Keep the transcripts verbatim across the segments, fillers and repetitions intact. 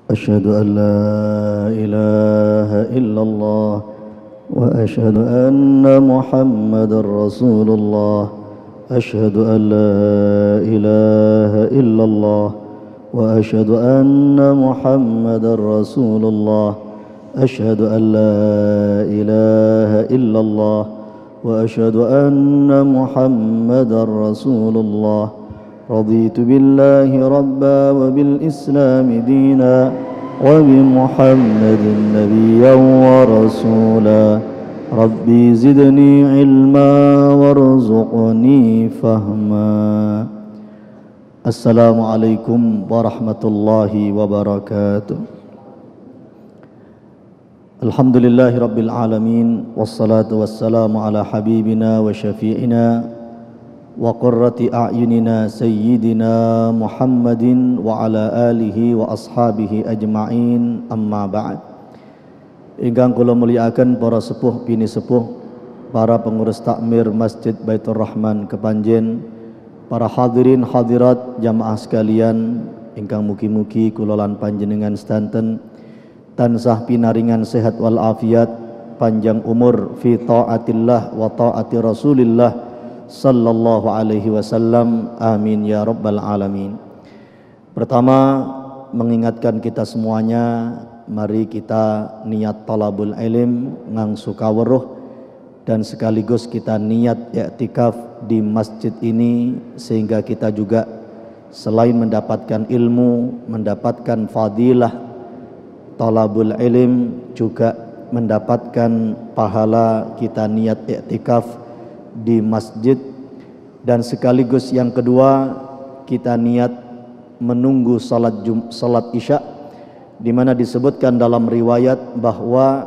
أشهد أن لا إله إلا الله وأشهد أن محمد رسول الله أشهد أن لا إله إلا الله وأشهد أن محمد رسول الله أشهد أن لا إله إلا الله وأشهد أن محمد رسول الله رضيت بالله ربا وبالإسلام دينا وبمحمد نبيا ورسولا ربي زدني علما وارزقني فهما. السلام عليكم ورحمة الله وبركاته. الحمد لله رب العالمين والصلاة والسلام على حبيبنا وشفيعنا وقرة أعيننا سيدنا محمد وعلى آله وأصحابه أجمعين أما بعد. Ingkang kula muliakan para sepuh bini sepuh, para pengurus takmir Masjid Baitur Rahman Kepanjen, para hadirin hadirat jamaah sekalian ingkang mugi-mugi kula lan panjenengan sedanten tansah pinaringan sehat wal afiat, panjang umur fi taatillah wa taati Rasulillah sallallahu alaihi wasallam, amin ya rabbal alamin. Pertama, mengingatkan kita semuanya, mari kita niat talabul ilm ngangsu kaweruh dan sekaligus kita niat i'tikaf di masjid ini sehingga kita juga selain mendapatkan ilmu, mendapatkan fadilah talabul ilm, juga mendapatkan pahala kita niat i'tikaf di masjid. Dan sekaligus yang kedua, kita niat menunggu salat jum, salat isya, di mana disebutkan dalam riwayat bahwa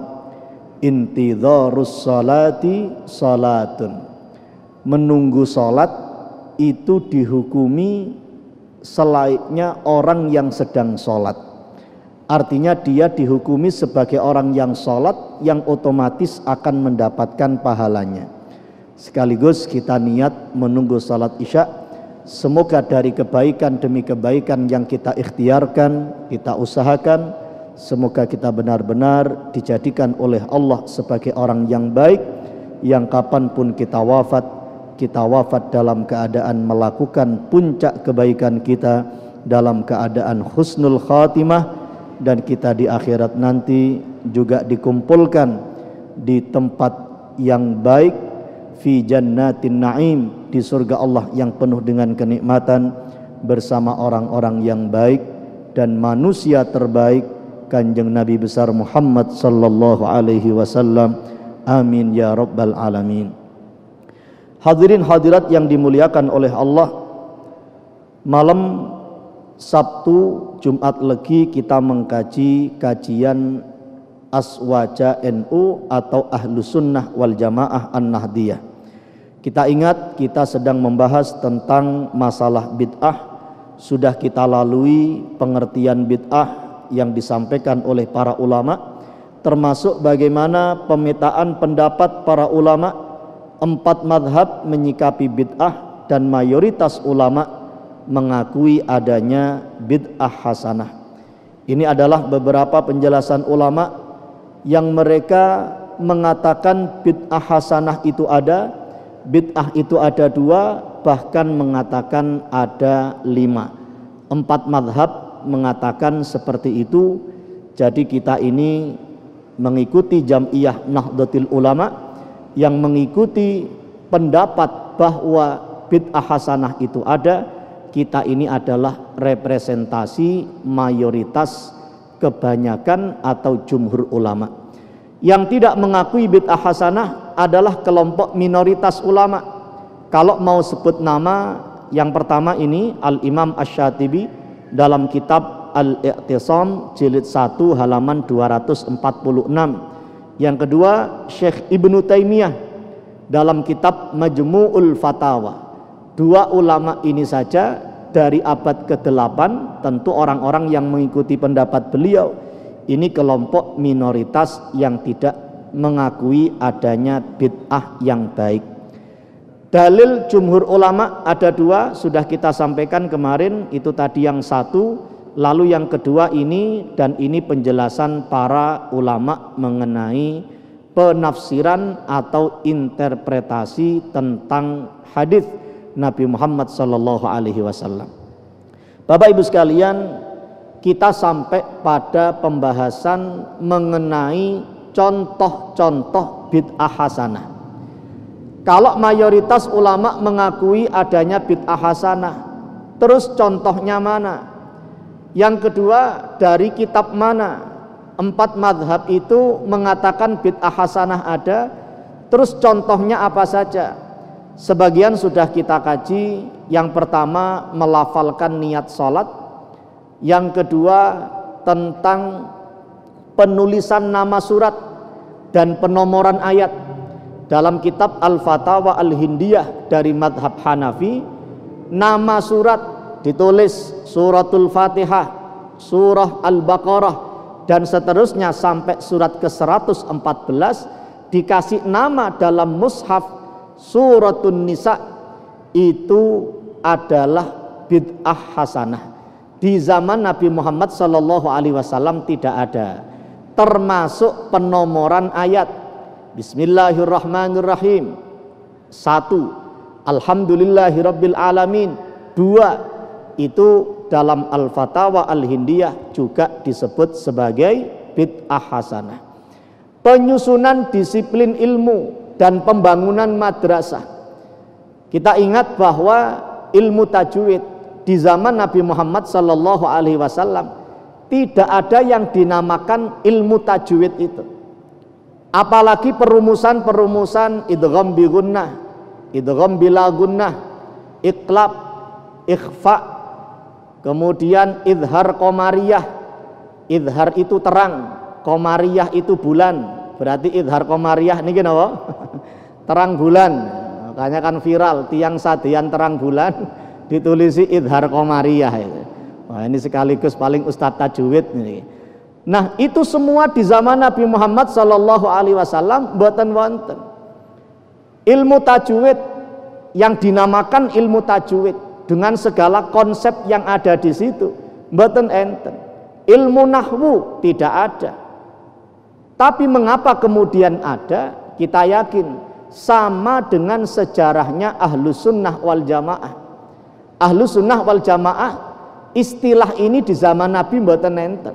intidharus salati salatun, menunggu salat itu dihukumi selayaknya orang yang sedang salat. Artinya dia dihukumi sebagai orang yang salat, yang otomatis akan mendapatkan pahalanya. Sekaligus kita niat menunggu salat isya, semoga dari kebaikan demi kebaikan yang kita ikhtiarkan, kita usahakan, semoga kita benar-benar dijadikan oleh Allah sebagai orang yang baik, yang kapanpun kita wafat, kita wafat dalam keadaan melakukan puncak kebaikan kita, dalam keadaan husnul khatimah, dan kita di akhirat nanti juga dikumpulkan di tempat yang baik, fi jannatin na'im, di surga Allah yang penuh dengan kenikmatan, bersama orang-orang yang baik dan manusia terbaik, Kanjeng Nabi besar Muhammad sallallahu alaihi wasallam, amin ya rabbal alamin. Hadirin hadirat yang dimuliakan oleh Allah, malam Sabtu Jumat Legi kita mengkaji kajian Aswaja N U atau Ahlus Sunnah wal Jamaah An-Nahdiyah. Kita ingat kita sedang membahas tentang masalah bid'ah. Sudah kita lalui pengertian bid'ah yang disampaikan oleh para ulama, termasuk bagaimana pemetaan pendapat para ulama. Empat madhab menyikapi bid'ah dan mayoritas ulama mengakui adanya bid'ah hasanah. Ini adalah beberapa penjelasan ulama yang mereka mengatakan bid'ah hasanah itu ada, bid'ah itu ada dua, bahkan mengatakan ada lima. Empat madhab mengatakan seperti itu. Jadi kita ini mengikuti Jam'iyah Nahdlatul Ulama yang mengikuti pendapat bahwa bid'ah hasanah itu ada. Kita ini adalah representasi mayoritas kebanyakan atau jumhur ulama. Yang tidak mengakui bid'ah hasanah adalah kelompok minoritas ulama. Kalau mau sebut nama, yang pertama ini Al-Imam Asy-Syatibi dalam kitab Al-I'tisam jilid satu halaman dua ratus empat puluh enam. Yang kedua Syekh Ibnu Taimiyah dalam kitab Majmu'ul Fatawa. Dua ulama ini saja dari abad kedelapan, tentu orang-orang yang mengikuti pendapat beliau ini kelompok minoritas yang tidak mengakui adanya bid'ah yang baik. Dalil jumhur ulama ada dua, sudah kita sampaikan kemarin. Itu tadi yang satu, Lalu yang kedua ini, dan ini penjelasan para ulama mengenai penafsiran atau interpretasi tentang hadis Nabi Muhammad sallallahu alaihi wasallam. Bapak Ibu sekalian, kita sampai pada pembahasan mengenai contoh-contoh bid'ah hasanah. Kalau mayoritas ulama mengakui adanya bid'ah hasanah, terus contohnya mana? Yang kedua, dari kitab mana? Empat madhab itu mengatakan bid'ah hasanah ada, terus contohnya apa saja? Sebagian sudah kita kaji. Yang pertama, melafalkan niat sholat. Yang kedua, tentang penulisan nama surat dan penomoran ayat. Dalam kitab Al-Fatawa Al-Hindiyah dari madhab Hanafi, nama surat ditulis suratul Fatihah, surah Al-Baqarah, dan seterusnya sampai surat ke seratus empat belas dikasih nama dalam mushaf suratun Nisa. Itu adalah bid'ah hasanah. Di zaman Nabi Muhammad sallallahu alaihi wasallam tidak ada, termasuk penomoran ayat. Bismillahirrahmanirrahim. Satu, Alhamdulillahirabbil alamin. Dua, itu dalam Al-Fatawa Al-Hindiyah juga disebut sebagai bid'ah hasanah. Penyusunan disiplin ilmu dan pembangunan madrasah. Kita ingat bahwa ilmu tajwid di zaman Nabi Muhammad sallallahu alaihi wasallam tidak ada yang dinamakan ilmu tajwid itu. Apalagi perumusan-perumusan idgham bi gunnah, idgham bila gunnah, iqlab, ikhfa, kemudian idhar qamariyah. Idhar itu terang, qamariyah itu bulan. Berarti idhar qamariyah niki napa? Terang bulan. Makanya kan viral tiang sadean terang bulan ditulisi idhar qamariyah itu. Wah, ini sekaligus paling ustadz tajwid ini. Nah, itu semua di zaman Nabi Muhammad sallallahu alaihi wasallam mboten wonten. Ilmu tajwid yang dinamakan ilmu tajwid dengan segala konsep yang ada di situ mboten enten. Ilmu nahwu tidak ada. Tapi mengapa kemudian ada? Kita yakin sama dengan sejarahnya Ahlus Sunnah wal Jamaah. Ahlus Sunnah wal Jamaah, istilah ini di zaman Nabi mboten enten.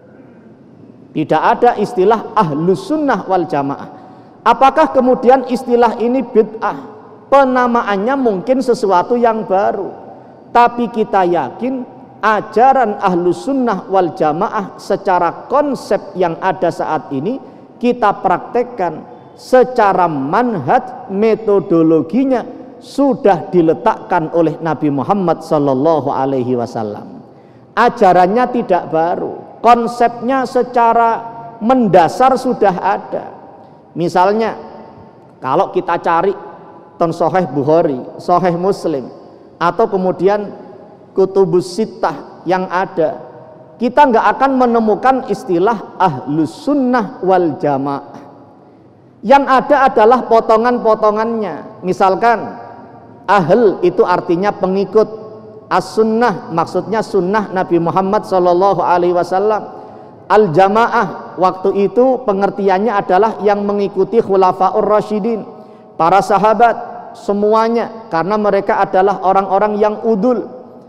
Tidak ada istilah Ahlus Sunnah wal Jamaah. Apakah kemudian istilah ini bid'ah? Penamaannya mungkin sesuatu yang baru. Tapi kita yakin ajaran Ahlus Sunnah wal Jamaah secara konsep yang ada saat ini kita praktekkan secara manhaj, metodologinya sudah diletakkan oleh Nabi Muhammad sallallahu alaihi wasallam. Ajarannya tidak baru. Konsepnya secara mendasar sudah ada. Misalnya kalau kita cari ton Sahih Bukhari, Sahih Muslim, atau kemudian Kutubus Sittah yang ada, kita nggak akan menemukan istilah Ahlus Sunnah wal Jamaah. Yang ada adalah potongan-potongannya. Misalkan ahl itu artinya pengikut, as-sunnah maksudnya sunnah Nabi Muhammad sallallahu alaihi wasallam. Al-jamaah waktu itu pengertiannya adalah yang mengikuti khulafaur rasyidin, para sahabat semuanya, karena mereka adalah orang-orang yang udul.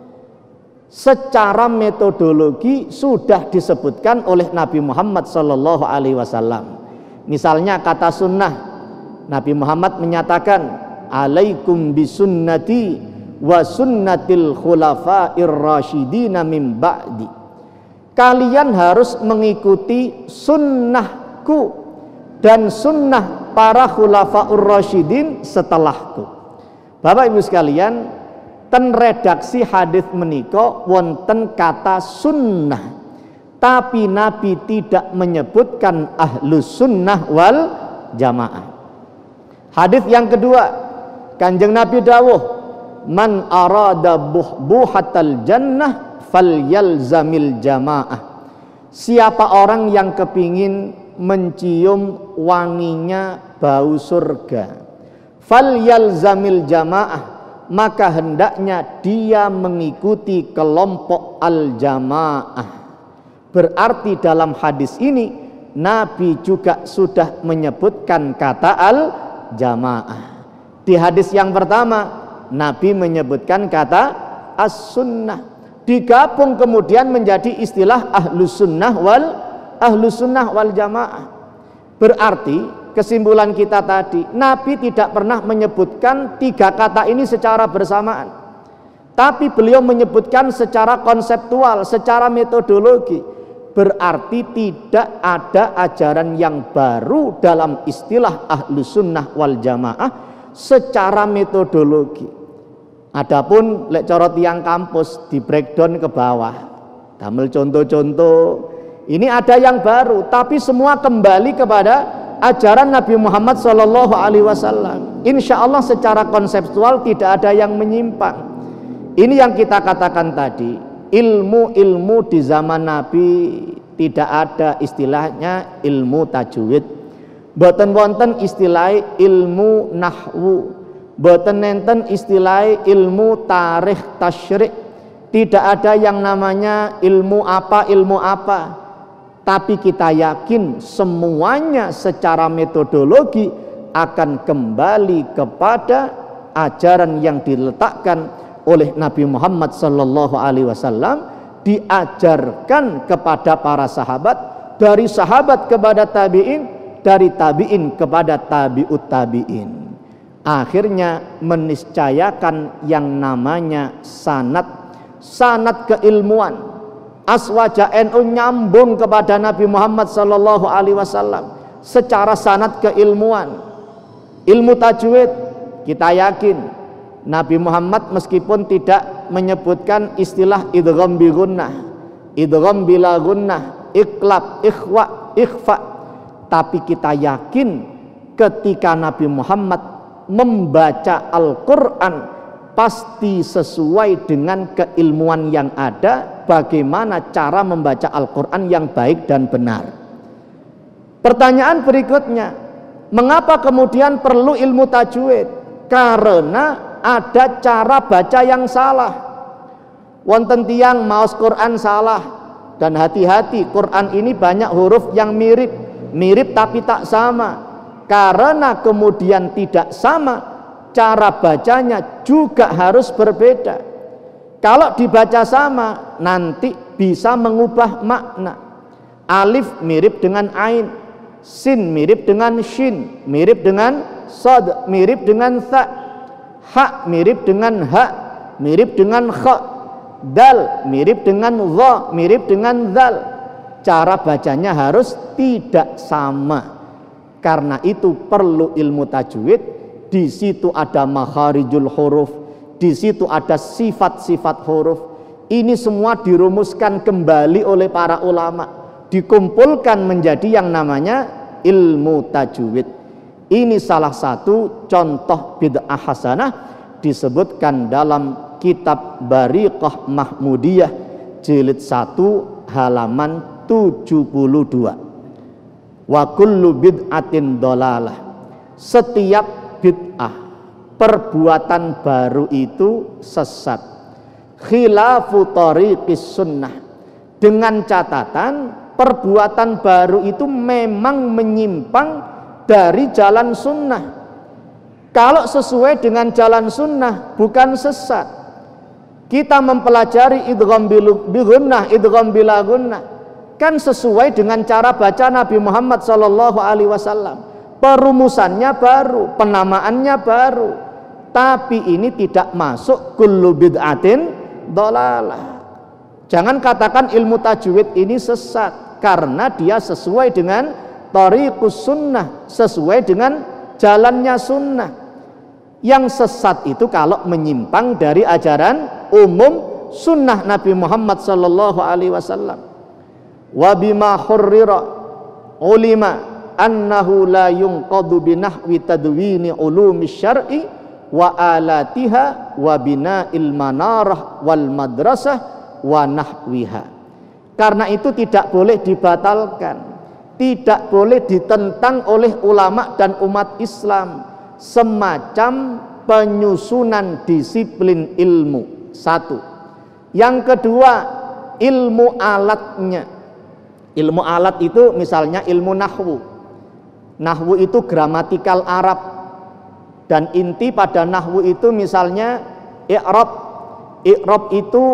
Secara metodologi sudah disebutkan oleh Nabi Muhammad sallallahu alaihi wasallam. Misalnya kata sunnah, Nabi Muhammad menyatakan alaikum bisunnati wa sunnatil khulafa'ir rasyidina min ba'di. Kalian harus mengikuti sunnahku dan sunnah para khulafa'ur rasyidin setelahku. Bapak Ibu sekalian, ten redaksi hadis menika wonten kata sunnah, tapi Nabi tidak menyebutkan Ahlus Sunnah wal Jamaah. Hadis yang kedua, Kanjeng Nabi dawuh, man arada buhbuhatal jannah falyalzamil jamaah. Siapa orang yang kepingin mencium wanginya bau surga, falyalzamil jamaah, maka hendaknya dia mengikuti kelompok al-jamaah. Berarti dalam hadis ini Nabi juga sudah menyebutkan kata al-jamaah. Di hadis yang pertama Nabi menyebutkan kata as-sunnah, digabung kemudian menjadi istilah ahlus sunnah wal ahlus sunnah wal jamaah. Berarti kesimpulan kita tadi, Nabi tidak pernah menyebutkan tiga kata ini secara bersamaan, tapi beliau menyebutkan secara konseptual, secara metodologi. Berarti tidak ada ajaran yang baru dalam istilah ahlus sunnah wal jamaah secara metodologi. Adapun lek cara tiang kampus di breakdown ke bawah, damel contoh-contoh, ini ada yang baru, tapi semua kembali kepada ajaran Nabi Muhammad shallallahu alaihi wasallam. Insya Allah secara konseptual tidak ada yang menyimpang. Ini yang kita katakan tadi, ilmu-ilmu di zaman Nabi tidak ada istilahnya ilmu tajwid, boten wonten istilah ilmu nahwu, boten nenten istilah ilmu tarikh tasyrik, tidak ada yang namanya ilmu apa ilmu apa. Tapi kita yakin semuanya secara metodologi akan kembali kepada ajaran yang diletakkan oleh Nabi Muhammad sallallahu alaihi wasallam, diajarkan kepada para sahabat, dari sahabat kepada tabi'in, dari tabi'in kepada tabi'ut tabi'in. Akhirnya meniscayakan yang namanya sanad, sanad keilmuan. Aswaja N U nyambung kepada Nabi Muhammad sallallahu alaihi wasallam secara sanad keilmuan. Ilmu tajwid kita yakin Nabi Muhammad meskipun tidak menyebutkan istilah idgham bi gunnah, idgham bila gunnah, iqlab, ikhwa, ikhfa, tapi kita yakin ketika Nabi Muhammad membaca Al-Qur'an pasti sesuai dengan keilmuan yang ada, bagaimana cara membaca Al-Quran yang baik dan benar. Pertanyaan berikutnya, mengapa kemudian perlu ilmu tajwid? Karena ada cara baca yang salah. Wonten tiang maos Quran salah, dan hati-hati, Quran ini banyak huruf yang mirip, mirip tapi tak sama. Karena kemudian tidak sama, cara bacanya juga harus berbeda. Kalau dibaca sama, nanti bisa mengubah makna. Alif mirip dengan ain, sin mirip dengan shin, mirip dengan sod, mirip dengan tha, ha mirip dengan ha, mirip dengan kha, dal mirip dengan dha, mirip dengan dzal. Cara bacanya harus tidak sama. Karena itu perlu ilmu tajwid. Di situ ada makharijul huruf, di situ ada sifat-sifat huruf. Ini semua dirumuskan kembali oleh para ulama, dikumpulkan menjadi yang namanya ilmu tajwid. Ini salah satu contoh bid'ah hasanah disebutkan dalam kitab Bariqah Mahmudiyah jilid satu halaman tujuh puluh dua. Wa kullu bid'atin dolalah. Setiap bid'ah, perbuatan baru itu sesat. Khilafu tariqis sunnah, dengan catatan perbuatan baru itu memang menyimpang dari jalan sunnah. Kalau sesuai dengan jalan sunnah bukan sesat. Kita mempelajari idgham bi gunnah, idgham bila gunnah, kan sesuai dengan cara baca Nabi Muhammad sallallahu alaihi wasallam. Perumusannya baru, penamaannya baru, tapi ini tidak masuk kullu bid'atin dolalah. Jangan katakan ilmu tajwid ini sesat, karena dia sesuai dengan thariqus sunnah, sesuai dengan jalannya sunnah. Yang sesat itu kalau menyimpang dari ajaran umum sunnah Nabi Muhammad sallallahu alaihi wasallam. Wa bima hurrira ulima annahu la yunqadu binahwi tadwini ulumi syar'i wa alatiha wa bina'il manarah wal madrasah wa nahwiha. Karena itu tidak boleh dibatalkan, tidak boleh ditentang oleh ulama dan umat Islam, semacam penyusunan disiplin ilmu. Satu. Yang kedua, ilmu alatnya. Ilmu alat itu misalnya ilmu nahwu. Nahwu itu gramatikal Arab, dan inti pada nahwu itu misalnya i'rab. I'rab itu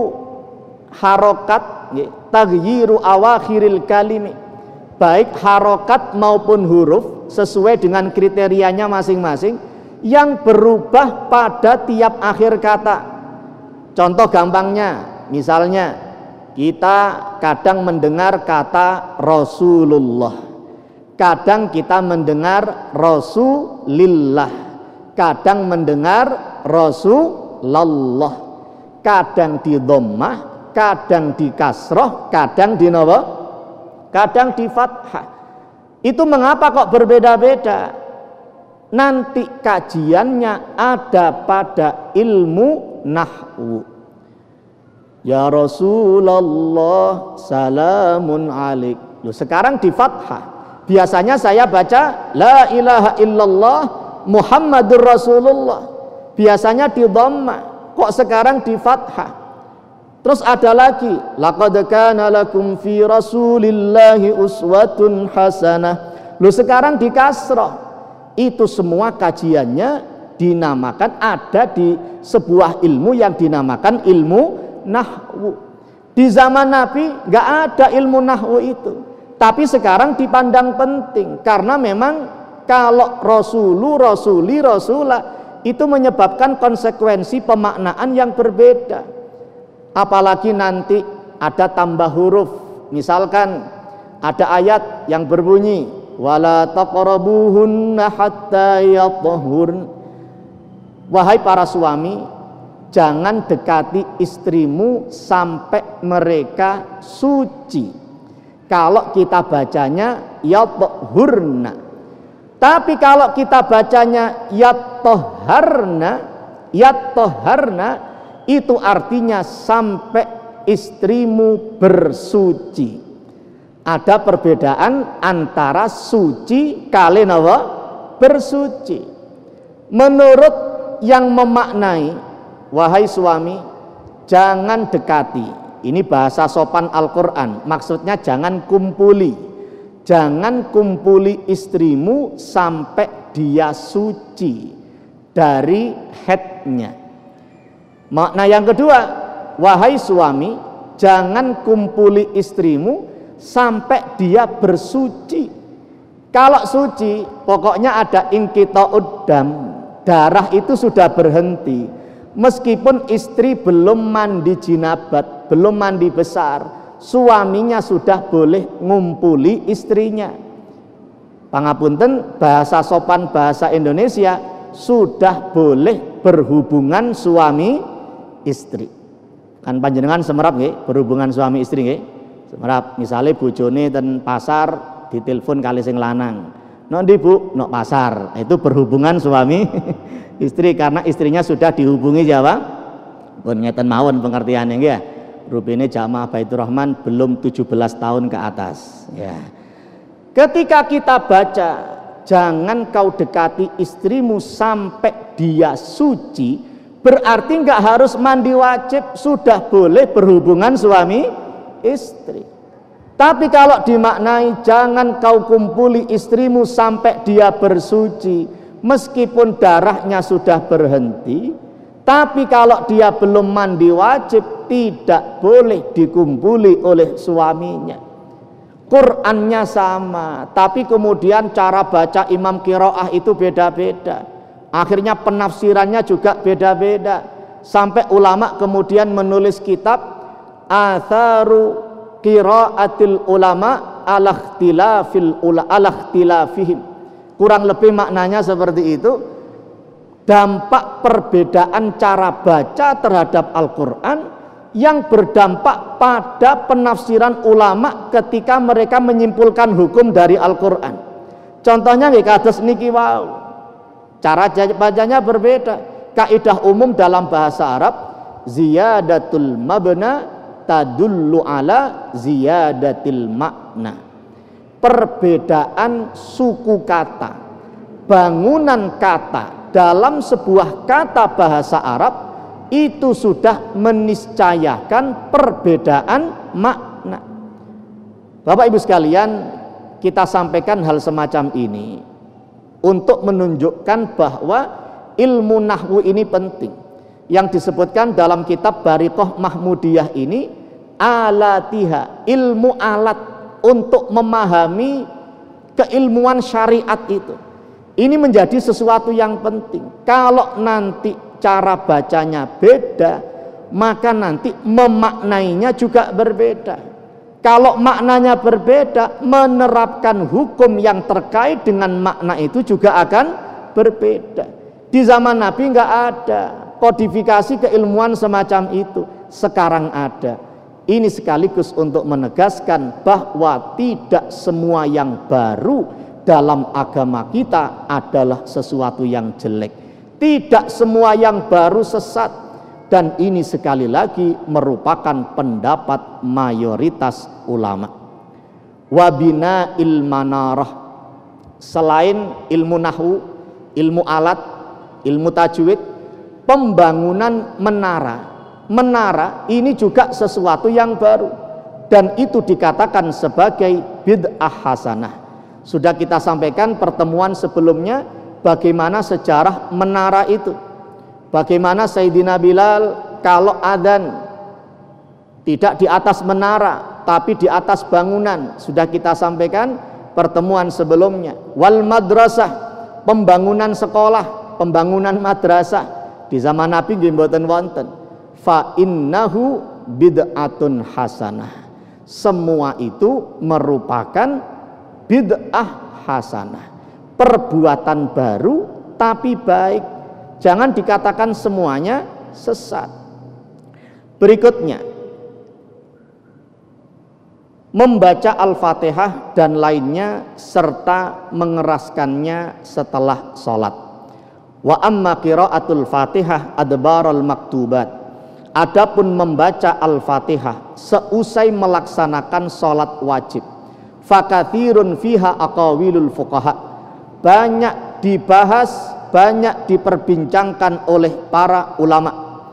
harokat, taghyiru awakhiril kalimi, baik harokat maupun huruf sesuai dengan kriterianya masing-masing yang berubah pada tiap akhir kata. Contoh gampangnya, misalnya kita kadang mendengar kata Rasulullah, kadang kita mendengar Rasulillah, kadang mendengar Rasulullah, kadang di dhammah, kadang di kasroh, kadang di nawa, kadang di fathah. Itu mengapa kok berbeda-beda? Nanti kajiannya ada pada ilmu nahwu. Ya Rasulullah salamun alaik. Loh, sekarang di fathah. Biasanya saya baca la ilaha illallah Muhammadur Rasulullah. Biasanya di dhammah. Kok sekarang di fathah? Terus ada lagi, laqad kana lakum fi rasulillahi uswatun hasanah. Loh, sekarang di kasrah. Itu semua kajiannya dinamakan, ada di sebuah ilmu yang dinamakan ilmu nahwu. Di zaman Nabi nggak ada ilmu nahwu itu, tapi sekarang dipandang penting karena memang kalau rasulu, rasuli, rasulah itu menyebabkan konsekuensi pemaknaan yang berbeda. Apalagi nanti ada tambah huruf, misalkan ada ayat yang berbunyi wala taqrabuhunna hatta yatahhurn. Wahai para suami, jangan dekati istrimu sampai mereka suci. Kalau kita bacanya yatahhurna. Tapi kalau kita bacanya yatahharna, yatahharna itu artinya sampai istrimu bersuci. Ada perbedaan antara suci kali nawa bersuci. Menurut yang memaknai, wahai suami, jangan dekati. Ini bahasa sopan Al-Quran. Maksudnya jangan kumpuli. Jangan kumpuli istrimu sampai dia suci dari haidnya. Makna yang kedua, wahai suami, jangan kumpuli istrimu sampai dia bersuci. Kalau suci, pokoknya ada inqita'ud dam, darah itu sudah berhenti. Meskipun istri belum mandi jinabat, belum mandi besar, suaminya sudah boleh ngumpuli istrinya. Pangapunten, bahasa sopan bahasa Indonesia, sudah boleh berhubungan suami istri. Kan panjenengan semerap nggih berhubungan suami istri nggih? Semerap, misalnya bojone ten pasar ditelepon kali sing lanang, "Nok ndi Bu?" "Nok pasar." Itu berhubungan suami istri karena istrinya sudah dihubungi Jawa. Pun ngeten mawon pengertiane nggih ya. Rupine jamaah Baitur Rahman belum tujuh belas tahun ke atas ya. Ketika kita baca jangan kau dekati istrimu sampai dia suci, berarti nggak harus mandi wajib, sudah boleh berhubungan suami istri. Tapi kalau dimaknai jangan kau kumpuli istrimu sampai dia bersuci, meskipun darahnya sudah berhenti, tapi kalau dia belum mandi wajib tidak boleh dikumpuli oleh suaminya. Qurannya sama, tapi kemudian cara baca imam qiraah itu beda-beda. Akhirnya penafsirannya juga beda-beda. Sampai ulama kemudian menulis kitab atharu qiraatil ulama ala ikhtilafil ula ala ikhtilafihim. Kurang lebih maknanya seperti itu. Dampak perbedaan cara baca terhadap Al-Qur'an yang berdampak pada penafsiran ulama ketika mereka menyimpulkan hukum dari Al-Qur'an. Contohnya nggih kados niki wau. Cara bacanya berbeda. Kaidah umum dalam bahasa Arab, ziyadatul mabna tadullu ala ziyadatil makna. Perbedaan suku kata, bangunan kata dalam sebuah kata bahasa Arab itu sudah meniscayakan perbedaan makna. Bapak Ibu sekalian, kita sampaikan hal semacam ini untuk menunjukkan bahwa ilmu nahwu ini penting. Yang disebutkan dalam kitab Bariqah Mahmudiyah ini alatiha, ilmu alat untuk memahami keilmuan syariat itu. Ini menjadi sesuatu yang penting. Kalau nanti cara bacanya beda, maka nanti memaknainya juga berbeda. Kalau maknanya berbeda, menerapkan hukum yang terkait dengan makna itu juga akan berbeda. Di zaman Nabi nggak ada kodifikasi keilmuan semacam itu. Sekarang ada. Ini sekaligus untuk menegaskan bahwa tidak semua yang baru dalam agama kita adalah sesuatu yang jelek. Tidak semua yang baru sesat. Dan ini sekali lagi merupakan pendapat mayoritas ulama. Wabina ilmanarah, selain ilmu nahwu, ilmu alat, ilmu tajwid, pembangunan menara. Menara ini juga sesuatu yang baru dan itu dikatakan sebagai bid'ah hasanah. Sudah kita sampaikan pertemuan sebelumnya bagaimana sejarah menara itu. Bagaimana Sayyidina Bilal kalau adzan tidak di atas menara tapi di atas bangunan. Sudah kita sampaikan pertemuan sebelumnya. Wal madrasah, pembangunan sekolah, pembangunan madrasah di zaman Nabi nggih mboten wonten. Fa innahu bid'atun hasanah. Semua itu merupakan bid'ah hasanah, perbuatan baru tapi baik. Jangan dikatakan semuanya sesat. Berikutnya, membaca Al-Fatihah dan lainnya serta mengeraskannya setelah sholat. Wa amma qiraatul Fatihah adbaral maktubat. Adapun membaca Al-Fatihah seusai melaksanakan sholat wajib, fakathirun fiha aqawilul fuqaha, banyak dibahas, banyak diperbincangkan oleh para ulama.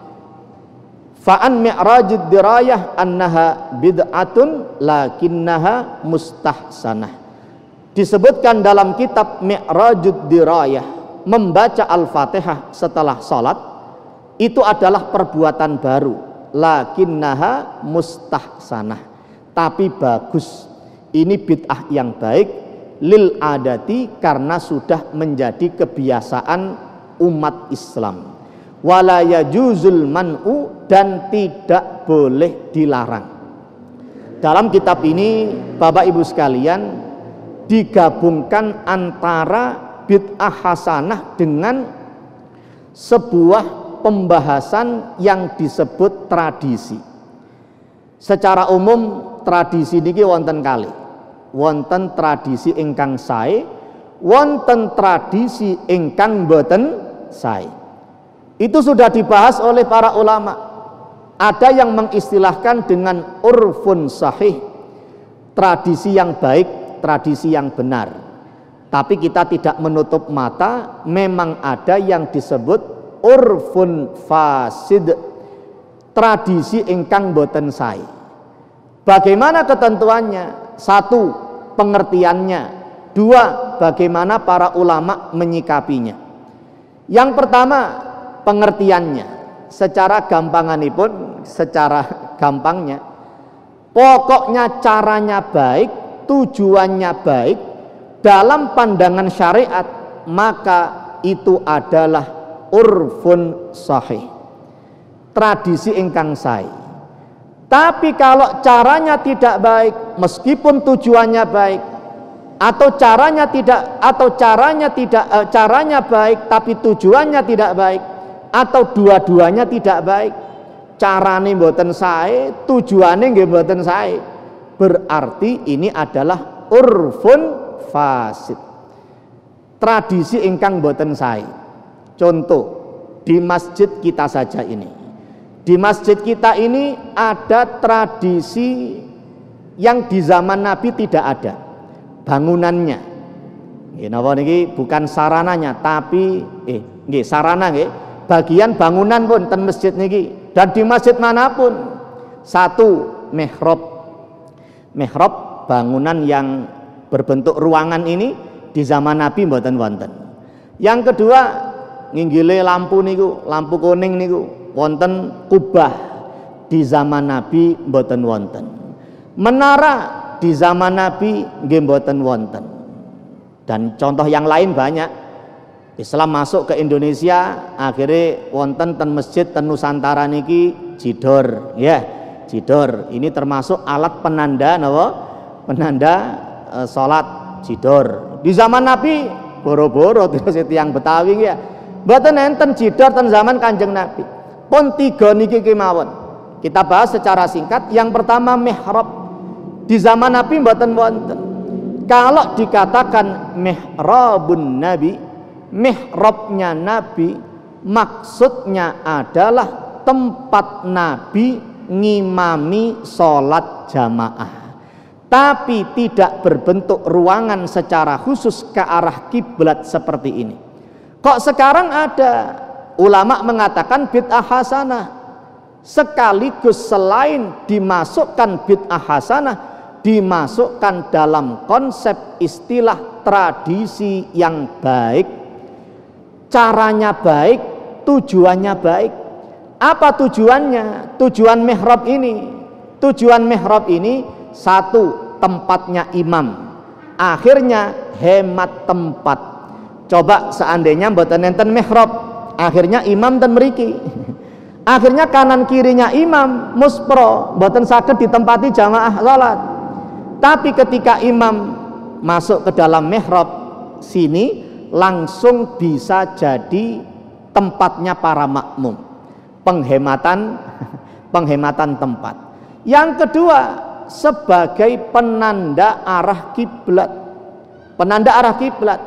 Fa'an mi'rajid dirayah annaha bid'atun lakinnaha mustahsanah. Disebutkan dalam kitab Mi'rajud Dirayah, membaca Al-Fatihah setelah salat itu adalah perbuatan baru, lakinnaha mustahsanah, tapi bagus. Ini bid'ah yang baik, lil adati, karena sudah menjadi kebiasaan umat Islam. Wala yajuzul man'u, dan tidak boleh dilarang. Dalam kitab ini Bapak Ibu sekalian digabungkan antara bid'ah hasanah dengan sebuah pembahasan yang disebut tradisi. Secara umum tradisi niki wonten kali. Wonten tradisi ingkang sae, wonten tradisi ingkang boten sae. Itu sudah dibahas oleh para ulama. Ada yang mengistilahkan dengan urfun sahih, tradisi yang baik, tradisi yang benar. Tapi kita tidak menutup mata, memang ada yang disebut urfun fasid, tradisi ingkang boten sae. Bagaimana ketentuannya? Satu, pengertiannya. Dua, bagaimana para ulama menyikapinya. Yang pertama, pengertiannya. Secara gampanganipun, secara gampangnya, pokoknya caranya baik, tujuannya baik, dalam pandangan syariat, maka itu adalah urfun sahih, tradisi ingkang sae. Tapi kalau caranya tidak baik, meskipun tujuannya baik, atau caranya tidak, atau caranya tidak, eh, caranya baik tapi tujuannya tidak baik, atau dua-duanya tidak baik, carane mboten sae, tujuane nggih mboten sae, berarti ini adalah urfun fasid, tradisi ingkang mboten sae. Contoh, di masjid kita saja ini. Di masjid kita ini ada tradisi yang di zaman Nabi tidak ada. Bangunannya. Napa niki bukan sarananya, tapi eh nggih sarana nggih, bagian bangunan pun ten masjid niki dan di masjid manapun. Satu, mihrab. Mihrab bangunan yang berbentuk ruangan ini di zaman Nabi mboten wonten. Yang kedua, nginggile lampu niku, lampu kuning niku wonten kubah di zaman Nabi mboten wonten. Menara di zaman Nabi nggih mboten wonten. Dan contoh yang lain banyak. Islam masuk ke Indonesia akhirnya wonten ten masjid ten Nusantara niki jidor ya. Jidor ini termasuk alat penanda napa? Penanda e, salat jidor. Di zaman Nabi boro-boro terus tiyang Betawi ya. Mboten enten jidor ten zaman Kanjeng Nabi. Pun tiga niki kemawon. Kita bahas secara singkat. Yang pertama mihrab. Di zaman Nabi mboten wonten. Kalau dikatakan mihrabun Nabi, mihrabnya Nabi maksudnya adalah tempat Nabi ngimami sholat jamaah, tapi tidak berbentuk ruangan secara khusus ke arah kiblat seperti ini. Kok sekarang ada ulama mengatakan bid'ah hasanah, sekaligus selain dimasukkan bid'ah hasanah, dimasukkan dalam konsep istilah tradisi yang baik, caranya baik, tujuannya baik. Apa tujuannya? Tujuan mihrab ini, tujuan mihrab ini satu, tempatnya imam, akhirnya hemat tempat. Coba seandainya mboten enten mihrab, akhirnya imam ten mriki, akhirnya kanan kirinya imam muspro, mboten saged ditempati jamaah salat. Tapi ketika imam masuk ke dalam mihrab sini, langsung bisa jadi tempatnya para makmum, penghematan penghematan tempat. Yang kedua, sebagai penanda arah kiblat. Penanda arah kiblat.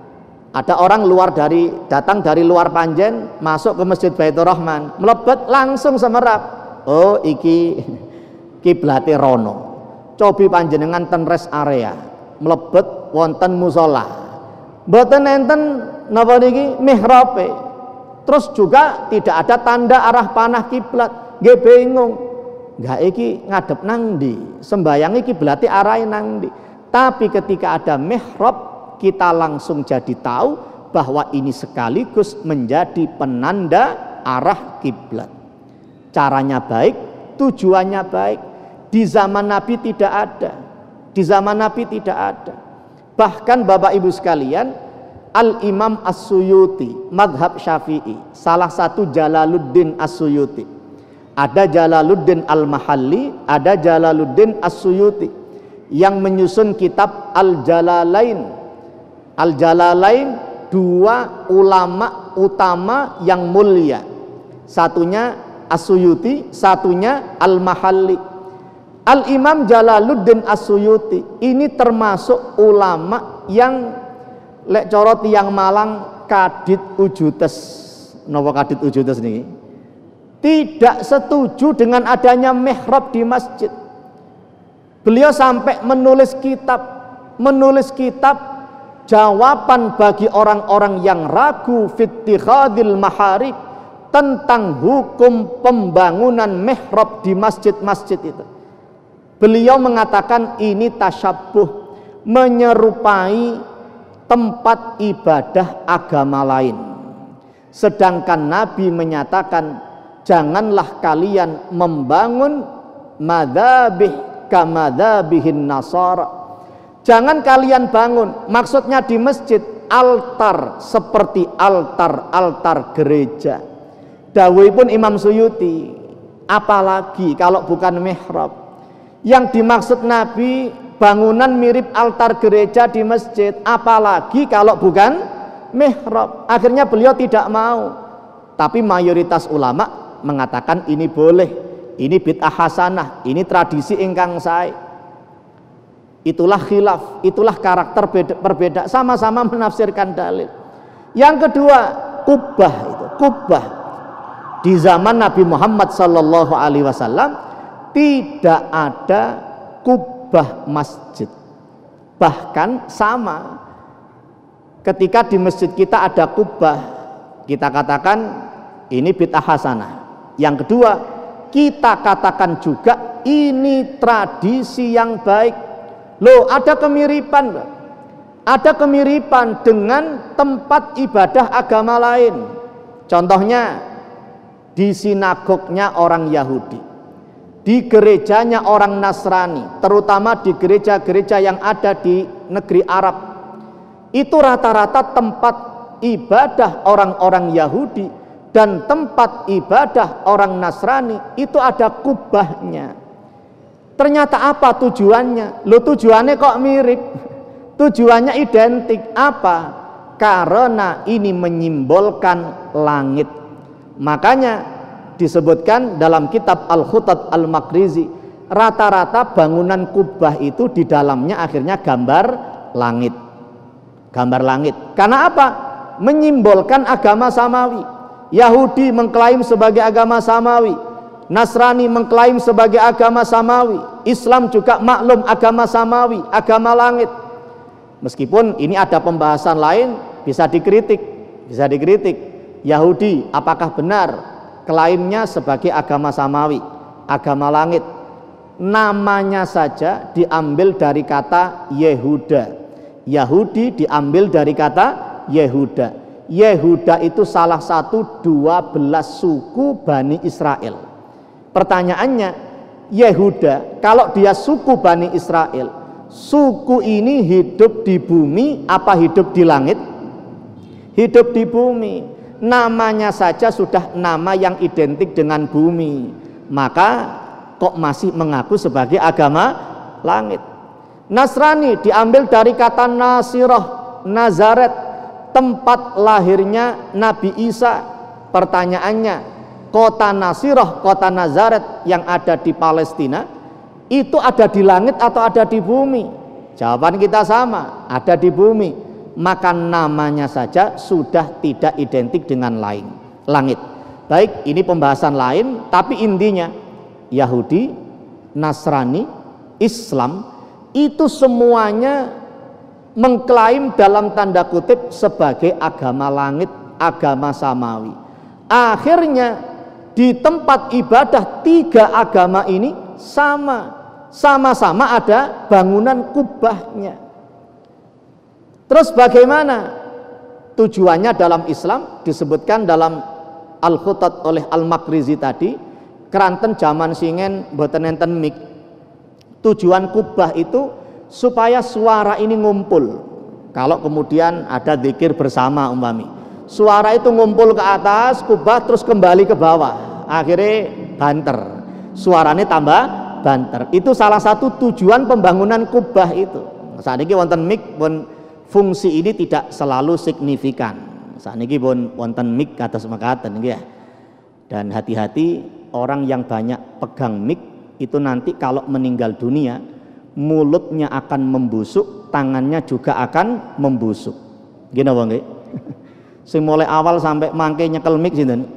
Ada orang luar dari datang dari luar Panjen, masuk ke Masjid Baitur Rahman, melebet langsung semerap. Oh, iki kiblate rono. Cobi panjenengan ten rest area, melebet wonten musola. Mboten enten napa niki mihrabe. Terus juga tidak ada tanda arah panah kiblat. Nggih bingung. Enggak iki ngadep nang ndi? Sembayange kiblate arahe nang ndi? Tapi ketika ada mihrab, kita langsung jadi tahu bahwa ini sekaligus menjadi penanda arah kiblat. Caranya baik, tujuannya baik. Di zaman Nabi tidak ada. Di zaman Nabi tidak ada. Bahkan Bapak Ibu sekalian, Al-Imam As-Suyuti, madhab Syafi'i, salah satu Jalaluddin As-Suyuti. Ada Jalaluddin Al-Mahalli, ada Jalaluddin As-Suyuti yang menyusun kitab Al-Jalalain. Al-Jalalain, dua ulama utama yang mulia. Satunya As-Suyuti, satunya Al-Mahalli. Al-Imam Jalaluddin As-Suyuti ini termasuk ulama yang lek coro tiyang Malang kadit ujutes. Napa kadit ujutes niki? Tidak setuju dengan adanya mihrab di masjid. Beliau sampai menulis kitab, menulis kitab jawaban bagi orang-orang yang ragu fittikhadil maharib, tentang hukum pembangunan mihrab di masjid-masjid itu. Beliau mengatakan ini tasyabbuh, menyerupai tempat ibadah agama lain. Sedangkan Nabi menyatakan janganlah kalian membangun madzabih kamadzabihin nasara. Jangan kalian bangun, maksudnya di masjid, altar seperti altar-altar gereja. Dawuhipun Imam Suyuti, apalagi kalau bukan mihrab. Yang dimaksud Nabi bangunan mirip altar gereja di masjid, apalagi kalau bukan mihrab. Akhirnya beliau tidak mau. Tapi mayoritas ulama mengatakan ini boleh, ini bid'ah hasanah, ini tradisi ingkang sae. Itulah khilaf, itulah karakter beda, berbeda, sama-sama menafsirkan dalil. Yang kedua, kubah itu, kubah di zaman Nabi Muhammad sallallahu alaihi wasallam tidak ada kubah masjid. Bahkan sama, ketika di masjid kita ada kubah, kita katakan ini bid'ah hasanah. Yang kedua, kita katakan juga ini tradisi yang baik. Loh, ada kemiripan, ada kemiripan dengan tempat ibadah agama lain. Contohnya di sinagognya orang Yahudi, di gerejanya orang Nasrani, terutama di gereja-gereja yang ada di negeri Arab. Itu rata-rata tempat ibadah orang-orang Yahudi dan tempat ibadah orang Nasrani itu ada kubahnya. Ternyata apa tujuannya? Loh, tujuannya kok mirip? Tujuannya identik. Apa? Karena ini menyimbolkan langit. Makanya disebutkan dalam kitab Al-Khutat Al-Makrizi, rata-rata bangunan kubah itu di dalamnya akhirnya gambar langit. Gambar langit. Karena apa? Menyimbolkan agama samawi. Yahudi mengklaim sebagai agama samawi, Nasrani mengklaim sebagai agama samawi, Islam juga maklum agama samawi, agama langit. Meskipun ini ada pembahasan lain, bisa dikritik, bisa dikritik. Yahudi apakah benar klaimnya sebagai agama samawi, agama langit? Namanya saja diambil dari kata Yehuda. Yahudi diambil dari kata Yehuda. Yehuda itu salah satu dua belas suku Bani Israel. Pertanyaannya, Yehuda kalau dia suku Bani Israel, suku ini hidup di bumi apa hidup di langit? Hidup di bumi. Namanya saja sudah nama yang identik dengan bumi, maka kok masih mengaku sebagai agama langit? Nasrani diambil dari kata Nasirah, Nazaret, tempat lahirnya Nabi Isa. Pertanyaannya, kota Nasirah, kota Nazaret yang ada di Palestina itu ada di langit atau ada di bumi? Jawaban kita sama, ada di bumi. Maka namanya saja sudah tidak identik dengan lain, langit. Baik, ini pembahasan lain, tapi intinya Yahudi, Nasrani, Islam itu semuanya mengklaim dalam tanda kutip sebagai agama langit, agama samawi. Akhirnya di tempat ibadah tiga agama ini sama, sama-sama ada bangunan kubahnya. Terus bagaimana tujuannya dalam Islam? Disebutkan dalam Al-Khutat oleh Al-Makrizi tadi, keranten zaman singen boten enten mik. Tujuan kubah itu supaya suara ini ngumpul. Kalau kemudian ada zikir bersama umpami, suara itu ngumpul ke atas kubah terus kembali ke bawah, akhirnya banter, suaranya tambah banter. Itu salah satu tujuan pembangunan kubah itu. Saat ini wonten mik pun fungsi ini tidak selalu signifikan. Saat ini pun wonten mik atas makaten ya. Dan hati-hati orang yang banyak pegang mik itu nanti kalau meninggal dunia mulutnya akan membusuk, tangannya juga akan membusuk. Gini apa nggih? Sing mulai awal sampai mangke nyekel mik sinten?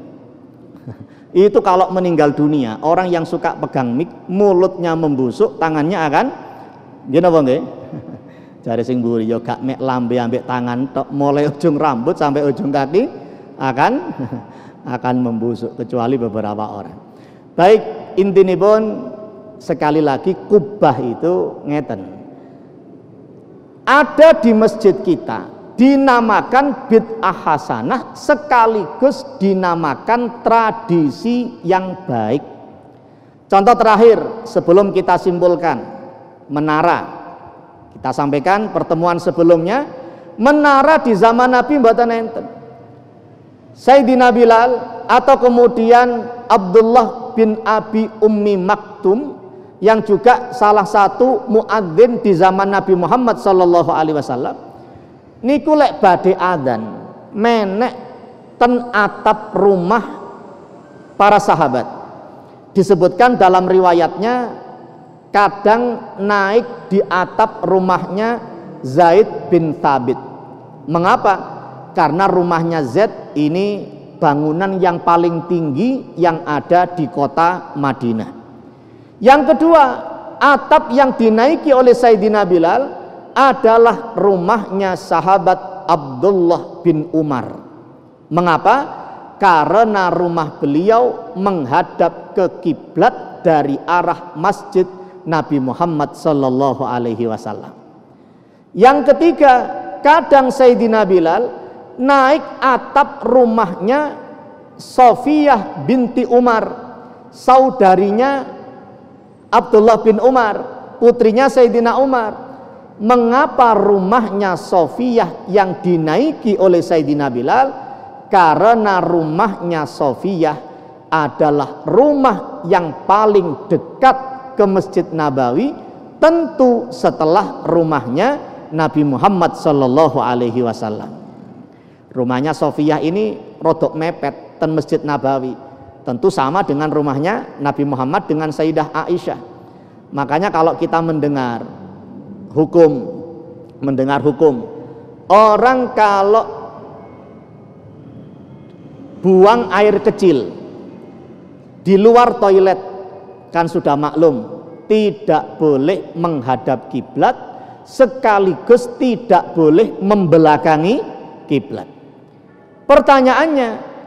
Itu kalau meninggal dunia, orang yang suka pegang mik, mulutnya membusuk, tangannya akan gini apa nggih? Jare sing mburi ya gak mek lambe ambek tangan tok, mulai ujung rambut sampai ujung kaki akan akan membusuk, kecuali beberapa orang. Baik, intinya pun sekali lagi kubah itu ngeten. Ada di masjid kita dinamakan bid'ah hasanah sekaligus dinamakan tradisi yang baik. Contoh terakhir sebelum kita simpulkan, menara. Kita sampaikan pertemuan sebelumnya, menara di zaman Nabi mboten enten. Sayyidina Bilal atau kemudian Abdullah bin Abi Ummi Maktum yang juga salah satu muadzin di zaman Nabi Muhammad sallallahu alaihi wasallam niku lek badhe adzan menek ten atap rumah para sahabat. Disebutkan dalam riwayatnya kadang naik di atap rumahnya Zaid bin Thabit. Mengapa? Karena rumahnya Zaid ini bangunan yang paling tinggi yang ada di kota Madinah. Yang kedua, atap yang dinaiki oleh Sayyidina Bilal adalah rumahnya sahabat Abdullah bin Umar. Mengapa? Karena rumah beliau menghadap ke kiblat dari arah masjid Nabi Muhammad sallallahu alaihi wasallam. Yang ketiga, kadang Sayyidina Bilal naik atap rumahnya Sofiyah binti Umar, saudarinya Abdullah bin Umar, putrinya Sayyidina Umar. Mengapa rumahnya Sofiyah yang dinaiki oleh Sayyidina Bilal? Karena rumahnya Sofiyah adalah rumah yang paling dekat ke Masjid Nabawi, tentu setelah rumahnya Nabi Muhammad sallallahu alaihi wasallam. Rumahnya Sofiyah ini rodok mepet ten Masjid Nabawi, tentu sama dengan rumahnya Nabi Muhammad dengan Sayyidah Aisyah. Makanya kalau kita mendengar hukum, mendengar hukum, orang kalau buang air kecil di luar toilet, kan sudah maklum tidak boleh menghadap kiblat, sekaligus tidak boleh membelakangi kiblat. Pertanyaannya,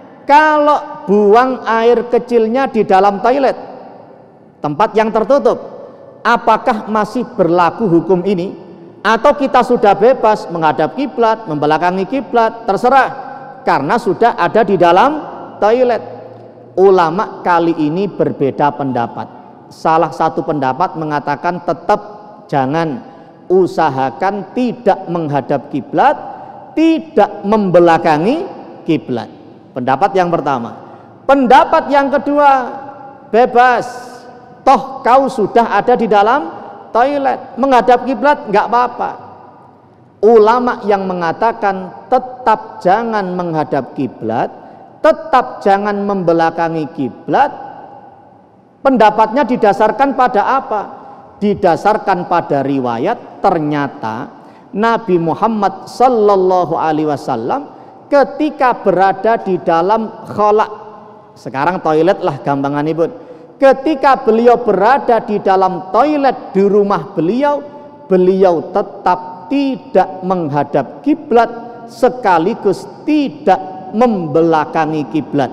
kalau buang air kecilnya di dalam toilet, tempat yang tertutup, apakah masih berlaku hukum ini? Atau kita sudah bebas menghadap kiblat, membelakangi kiblat, terserah, karena sudah ada di dalam toilet? Ulama kali ini berbeda pendapat. Salah satu pendapat mengatakan tetap jangan, usahakan tidak menghadap kiblat, tidak membelakangi kiblat. Pendapat yang pertama. Pendapat yang kedua, bebas, toh kau sudah ada di dalam toilet, menghadap kiblat nggak apa-apa. Ulama yang mengatakan tetap jangan menghadap kiblat, tetap jangan membelakangi kiblat, pendapatnya didasarkan pada apa? Didasarkan pada riwayat, ternyata Nabi Muhammad sallallahu alaihi wasallam ketika berada di dalam khala', sekarang toilet lah gampangan ibu, ketika beliau berada di dalam toilet di rumah beliau, beliau tetap tidak menghadap kiblat, sekaligus tidak membelakangi kiblat.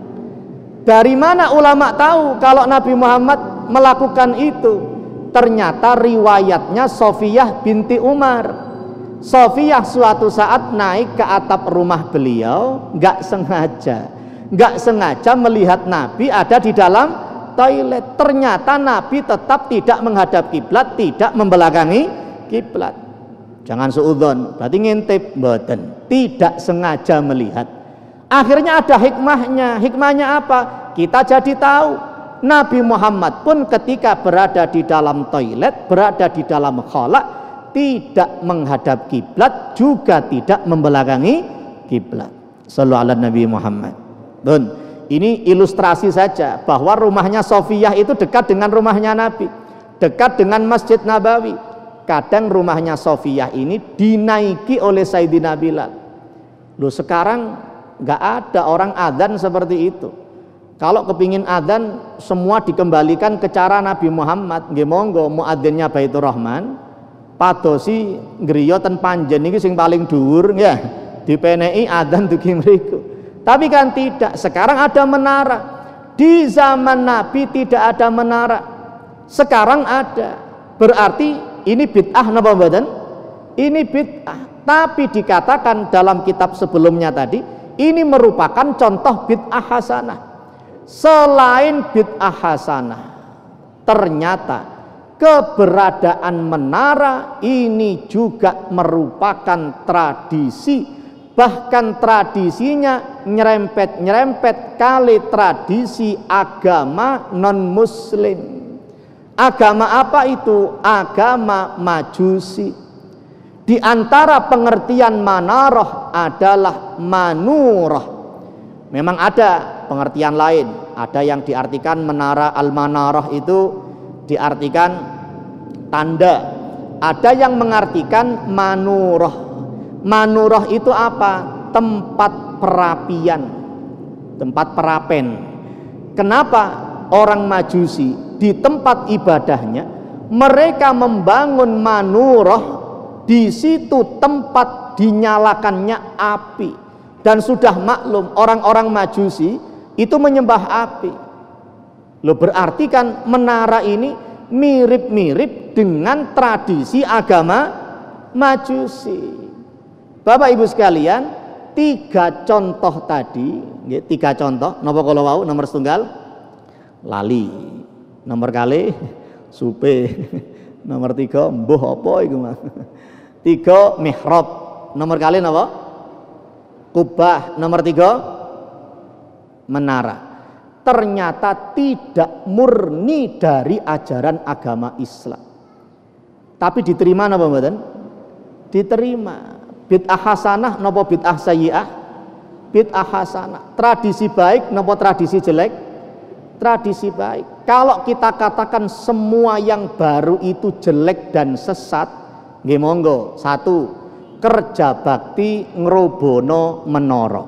Dari mana ulama tahu kalau Nabi Muhammad melakukan itu? Ternyata riwayatnya Sofiyah binti Umar. Sofiyah suatu saat naik ke atap rumah beliau, nggak sengaja, nggak sengaja melihat Nabi ada di dalam toilet. Ternyata Nabi tetap tidak menghadap kiblat, tidak membelakangi kiblat. Jangan suudzon, berarti ngintip, mboten, tidak sengaja melihat. Akhirnya ada hikmahnya. Hikmahnya apa? Kita jadi tahu Nabi Muhammad pun ketika berada di dalam toilet, berada di dalam khala', tidak menghadap kiblat, juga tidak membelakangi kiblat. Shallallahu ala Nabi Muhammad. Don, ini ilustrasi saja bahwa rumahnya Sofiyah itu dekat dengan rumahnya Nabi, dekat dengan Masjid Nabawi. Kadang rumahnya Sofiyah ini dinaiki oleh Sayyidina Bilal. Loh, sekarang nggak ada orang adzan seperti itu. Kalau kepingin adzan semua dikembalikan ke cara Nabi Muhammad. Nggih monggo muadzinnya Baitur Rahman, padosi griya ten panjen iki sing paling dhuwur ya, dipeneki adzan dugi mriku. Tapi kan tidak, sekarang ada menara. Di zaman Nabi tidak ada menara, sekarang ada. Berarti ini bid'ah napa mboten? Ini bid'ah. Tapi dikatakan dalam kitab sebelumnya tadi, ini merupakan contoh bid'ah hasanah. Selain bid'ah hasanah, ternyata keberadaan menara ini juga merupakan tradisi, bahkan tradisinya nyerempet-nyerempet kali tradisi agama non-muslim. Agama apa itu? Agama Majusi. Di antara pengertian manarah adalah manurah. Memang ada pengertian lain, ada yang diartikan menara al-manarah itu diartikan tanda, ada yang mengartikan manurah. Manurah itu apa? Tempat perapian, tempat perapen. Kenapa orang Majusi di tempat ibadahnya mereka membangun manurah, di situ tempat dinyalakannya api, Dan sudah maklum orang-orang Majusi itu menyembah api. Loh, berarti kan menara ini mirip-mirip dengan tradisi agama Majusi. Bapak Ibu sekalian, tiga contoh tadi, tiga contoh, napa kala wau nomor setunggal lali, nomor kali supe, nomor tiga mbuh apa iku mah. Tiga mihrab, nomor kali napa? Kubah, nomor tiga menara. Ternyata tidak murni dari ajaran agama Islam. Tapi diterima napa mboten? Diterima. Bid'ah hasanah napa bid'ah sayyi'ah? Bid'ah hasanah. Tradisi baik napa tradisi jelek? Tradisi baik. Kalau kita katakan semua yang baru itu jelek dan sesat, nggih monggo. Satu, kerja bakti ngrobono menara.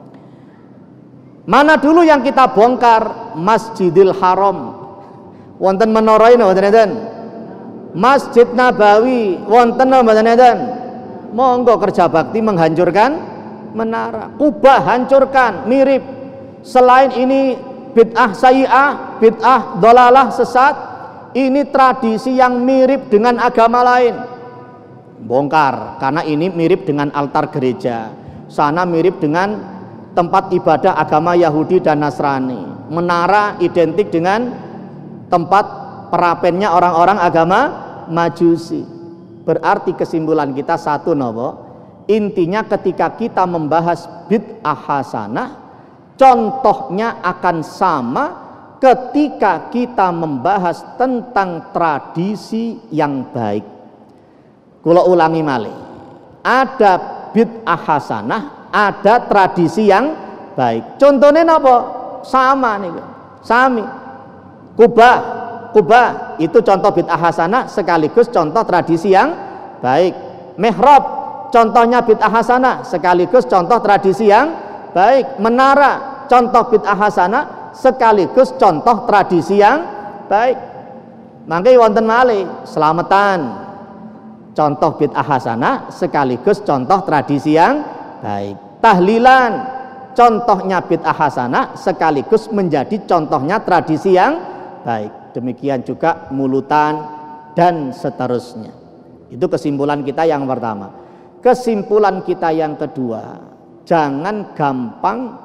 Mana dulu yang kita bongkar? Masjidil Haram. Wonten menara ini wonten enten? Masjid Nabawi wonten mboten enten? Monggo kerja bakti menghancurkan menara. Kubah hancurkan, mirip. Selain ini bid'ah sayyi'ah, bid'ah dhalalah sesat, ini tradisi yang mirip dengan agama lain. Bongkar, karena ini mirip dengan altar gereja, sana mirip dengan tempat ibadah agama Yahudi dan Nasrani. Menara identik dengan tempat perapennya orang-orang agama Majusi. Berarti kesimpulan kita satu nopo, intinya ketika kita membahas bid'ah hasanah, contohnya akan sama ketika kita membahas tentang tradisi yang baik. Kula ulangi malih, ada bid'ah hasanah, ada tradisi yang baik. Contohnya napa? Sama nih, sami. Kubah, kubah itu contoh bid'ah hasanah sekaligus contoh tradisi yang baik. Mihrab, contohnya bid'ah hasanah sekaligus contoh tradisi yang baik. Menara, contoh bid'ah hasanah sekaligus contoh tradisi yang baik. Mangke wonten malih selamatan, contoh bid'ah hasanah sekaligus contoh tradisi yang baik. Tahlilan, contohnya bid'ah hasanah sekaligus menjadi contohnya tradisi yang baik. Demikian juga mulutan dan seterusnya. Itu kesimpulan kita yang pertama. Kesimpulan kita yang kedua, jangan gampang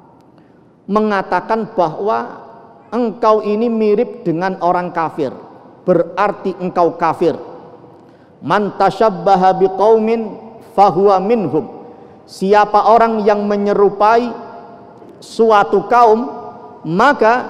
mengatakan bahwa engkau ini mirip dengan orang kafir, berarti engkau kafir. Man tasyabbaha biqaumin fahuwa minhum. Siapa orang yang menyerupai suatu kaum, maka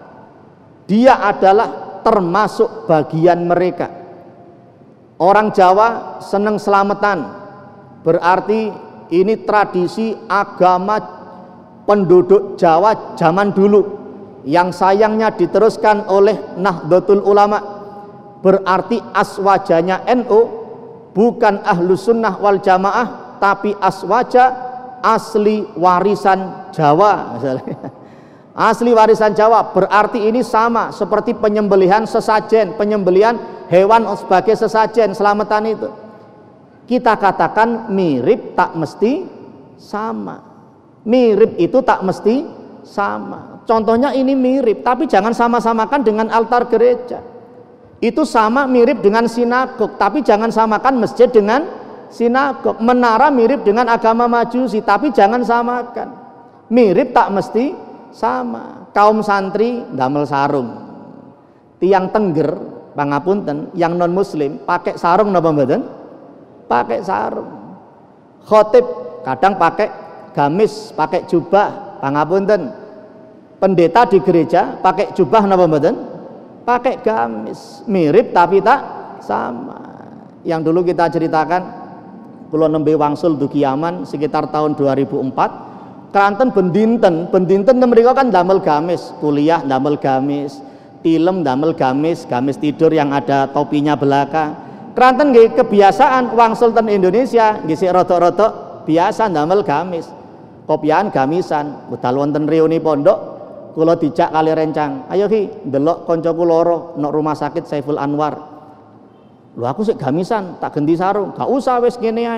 dia adalah termasuk bagian mereka. Orang Jawa seneng selamatan, berarti ini tradisi agama penduduk Jawa zaman dulu yang sayangnya diteruskan oleh Nahdlatul Ulama. Berarti aswajanya N U bukan ahlu sunnah wal jamaah, tapi aswaja asli warisan Jawa. Asli warisan Jawa, berarti ini sama seperti penyembelihan sesajen, penyembelihan hewan sebagai sesajen, selamatan itu. Kita katakan mirip tak mesti sama. Mirip itu tak mesti sama. Contohnya ini mirip, tapi jangan sama-samakan dengan altar gereja. Itu sama mirip dengan sinagog, tapi jangan samakan masjid dengan sinagog. Menara mirip dengan agama Majusi, tapi jangan samakan. Mirip tak mesti sama. Kaum santri damel sarung, tiang Tengger pangapunten yang non muslim pakai sarung napa mboten? Pakai sarung. Khotib kadang pakai gamis, pakai jubah pangapunten. Pendeta di gereja pakai jubah napa mboten? Pakai gamis. Mirip tapi tak sama. Yang dulu kita ceritakan, kula nembe wangsul dugi Yaman sekitar tahun dua ribu empat, keranten bendinten, bendinten mriko kan damel gamis, kuliah damel gamis, tilem damel gamis, gamis tidur yang ada topinya belakang. Keranten nggih kebiasaan wangsul ten Indonesia nggih sik rada-rada biasa damel gamis. Kopian gamisan, budal wonten reuni pondok, kula dijak kali rencang, ayo ki ndelok kancaku loro nok rumah sakit Saiful Anwar. Lho aku sik gamisan, tak ganti sarung. Gak usah wis ngene ae.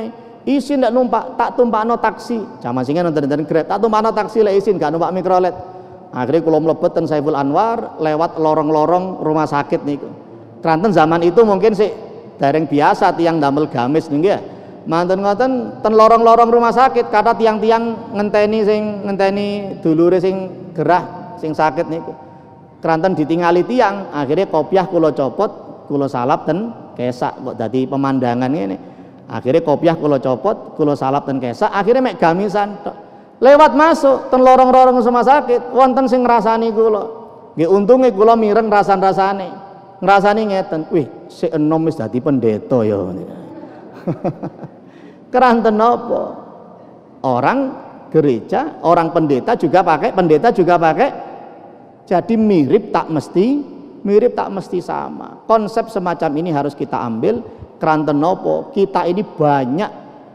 Isin ndak numpak, tak tumpakno taksi. Jaman sing nonton-nonton Grab, tak tumpakno taksi lek isin gak numpak mikrolet. Akhirnya kula mlebet ten Saiful Anwar lewat lorong-lorong rumah sakit niku. Kranten zaman itu mungkin sih dereng biasa tiang damel gamis nggih. Mantun ngoten ten lorong-lorong rumah sakit kata tiang-tiang ngenteni sing ngenteni dulure sing gerah sing sakit niku. Kranten ditingali tiang, akhirnya kopiah kula copot, kula salap ten kesak kok dadi pemandangan ngene. Akhirnya kopiah kula copot, kula salap ten kesak, akhirnya mek gamisan tok. Lewat masuk ten lorong-lorong rumah sakit wonten sing ngrasani kula. Nggih untunge kula mireng rasan-rasane. Ngrasani ngeten, wih, si enom wis dadi pendeta ya. Keranten apa? Orang gereja, orang pendeta juga pakai, pendeta juga pakai. Jadi mirip tak mesti, mirip tak mesti sama. Konsep semacam ini harus kita ambil. Keranten apa? Kita ini banyak,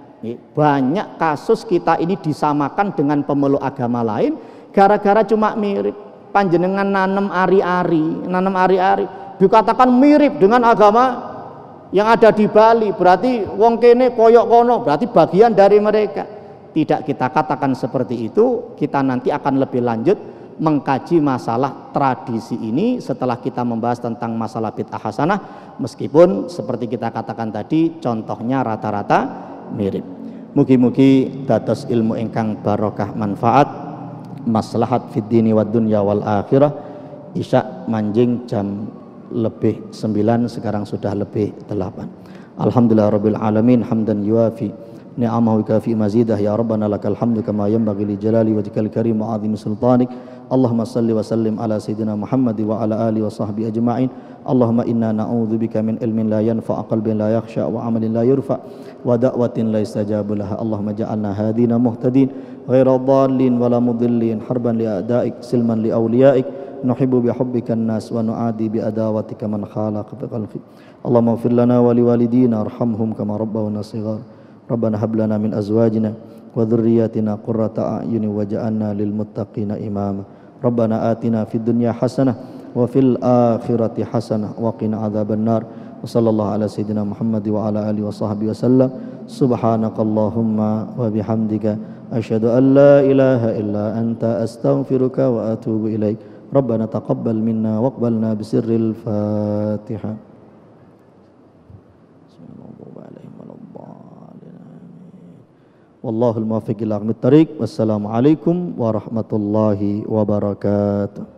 banyak kasus kita ini disamakan dengan pemeluk agama lain. Gara-gara cuma mirip. Panjenengan nanem ari-ari, nanem ari-ari. Dikatakan mirip dengan agama yang ada di Bali, berarti wong kene koyok kono, berarti bagian dari mereka. Tidak kita katakan seperti itu, kita nanti akan lebih lanjut mengkaji masalah tradisi ini setelah kita membahas tentang masalah bid'ah hasanah, meskipun seperti kita katakan tadi contohnya rata-rata mirip. Mugi-mugi dados ilmu ingkang barokah manfaat, maslahat fid dini wad dunya wal akhirah. Isya manjing jam lebih sembilan, sekarang sudah lebih delapan. Alhamdulillah rabbil alamin, hamdan yuafi ni'amahu kafi mazidah, ya rabbana lakal hamdu kama yanbaghi li jalali wajhikal karim wa 'azimi sultanik. Allahumma salli wa sallim ala sayyidina Muhammad wa ala alihi wa sahbihi ajma'in. Allahumma inna na'udzubika min ilmin la yanfa', qalbin la yakhsha, wa 'amalin la yurfa, wa da'watin la yustajabu laha. Allahumma ja'alna hadina muhtadin ghaira dhallin wala mudillin, harban li a'daik, silman li awliyaik. Nuhibbu bihubbika an-nas wa nu'adi bi adawatika man khalaqa bi qalbi. Allahumma ighfir lana wa liwalidina arhamhum kama rabbawna shighar. Rabbana hab lana min azwajina wa dhurriyyatina qurrata a'yunin waj'alna lil muttaqina imama. Rabbana atina fid dunya hasanah wa fil akhirati hasanah wa qina adzaban nar. Wa sallallahu ala sayyidina Muhammad wa ala alihi wa sahbihi wasallam. Subhanakallahumma wa bihamdika asyhadu an la ilaha illa anta astaghfiruka wa atubu ilaik. ربنا تقبل منا واقبلنا بسر الفاتحة. والله الموفق إلى أقم الطريق. والسلام عليكم ورحمة الله وبركاته.